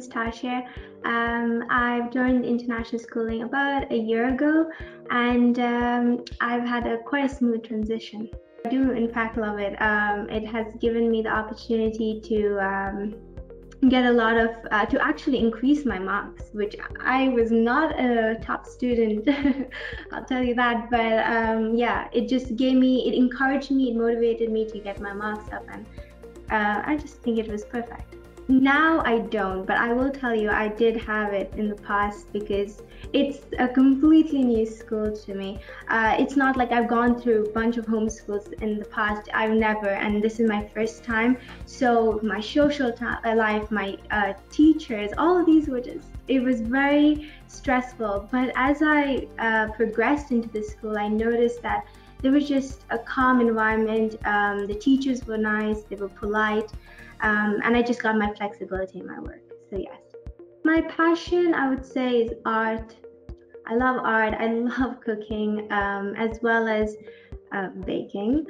is Tashia. I've joined international schooling about a year ago, and I've had quite a smooth transition. I do, in fact, love it. It has given me the opportunity to get a lot of to actually increase my marks, which I was not a top student. I'll tell you that. But yeah, it just it encouraged me, it motivated me to get my marks up, and I just think it was perfect. Now I don't, but I will tell you I did have it in the past because it's a completely new school to me. It's not like I've gone through a bunch of homeschools in the past. I've never, and this is my first time. So my social life, my teachers, all of these were it was very stressful. But as I progressed into the school, I noticed that there was just a calm environment. The teachers were nice, they were polite. And I just got my flexibility in my work. So yes. My passion, I would say, is art. I love art. I love cooking, as well as baking.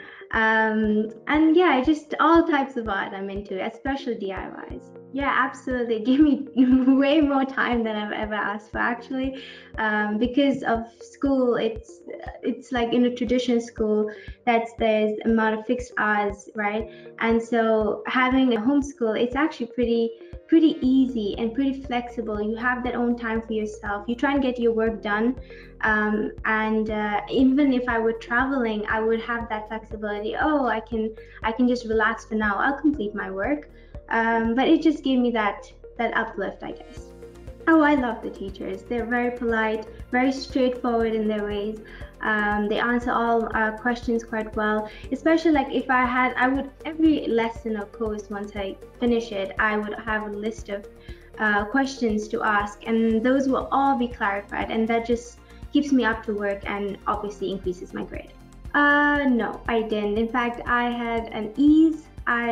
And yeah, just all types of art I'm into, especially DIYs. Yeah, absolutely. Give me way more time than I've ever asked for, actually, because of school. It's like in a traditional school there's amount of fixed hours, right? And so having a homeschool, it's actually pretty easy and pretty flexible. You have that own time for yourself. You try and get your work done, and even if I were traveling, I would have that flexibility. Oh, I can just relax for now. I'll complete my work. But it just gave me that uplift, I guess. Oh, I love the teachers. They're very polite, very straightforward in their ways. They answer all questions quite well. Especially like if I would, every lesson or course, once I finish it, I would have a list of questions to ask, and those will all be clarified, and that just keeps me up to work and obviously increases my grade. No, I didn't. In fact, I had an ease.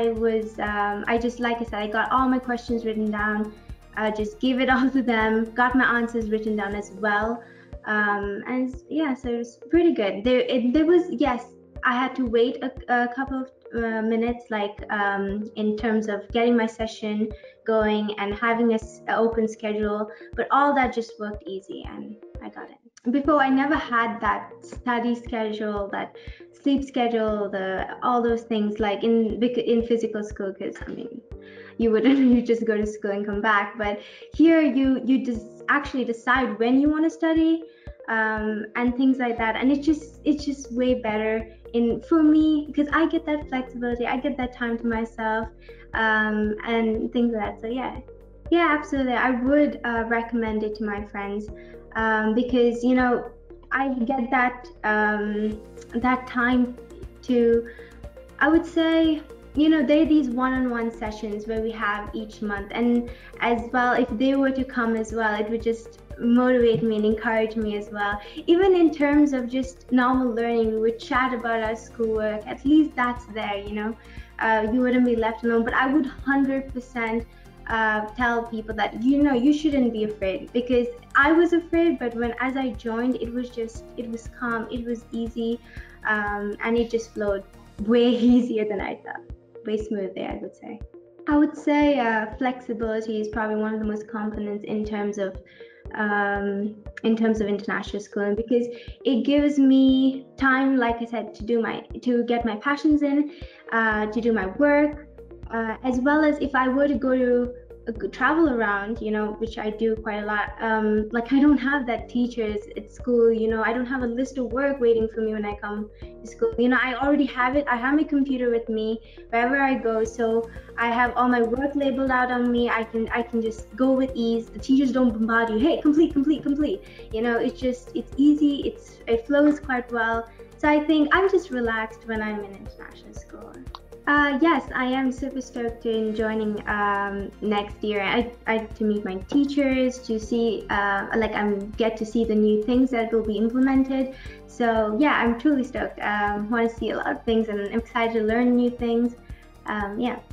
I just, like I said, I got all my questions written down, just gave it all to them, got my answers written down as well. And yeah, so it was pretty good. There was, yes, I had to wait a couple of minutes, like in terms of getting my session going and having an open schedule, but all that just worked easy and I got it. Before, I never had that study schedule, that sleep schedule, all those things like in physical school, because I mean, you just go to school and come back. But here you just actually decide when you want to study, and things like that, and it's just way better for me because I get that flexibility, I get that time to myself, and things like that. So yeah, absolutely, I would recommend it to my friends, because I get that time to, I would say, there are these one-on-one sessions where we have each month, and as well, if they were to come as well, it would just motivate me and encourage me as well. Even in terms of just normal learning, we would chat about our schoolwork. At least that's there, you wouldn't be left alone. But I would 100% tell people that you shouldn't be afraid, because I was afraid, but as I joined, it was calm, it was easy, and it just flowed way easier than I thought, way smoother, I would say. I would say flexibility is probably one of the most components in terms of international schooling, because it gives me time, like I said, to get my passions in, to do my work, as well as if I were to go to travel around, which I do quite a lot. Like I don't have that teachers at school, I don't have a list of work waiting for me when I come to school. I already have it. I have my computer with me wherever I go, so I have all my work labeled out on me. I can just go with ease. The teachers don't bombard you. Hey, complete. It's easy. It flows quite well. So I think I'm just relaxed when I'm in international school. Yes, I am super stoked in joining next year. I to meet my teachers, to see get to see the new things that will be implemented. So yeah, I'm truly stoked. Want to see a lot of things, and I'm excited to learn new things. Yeah.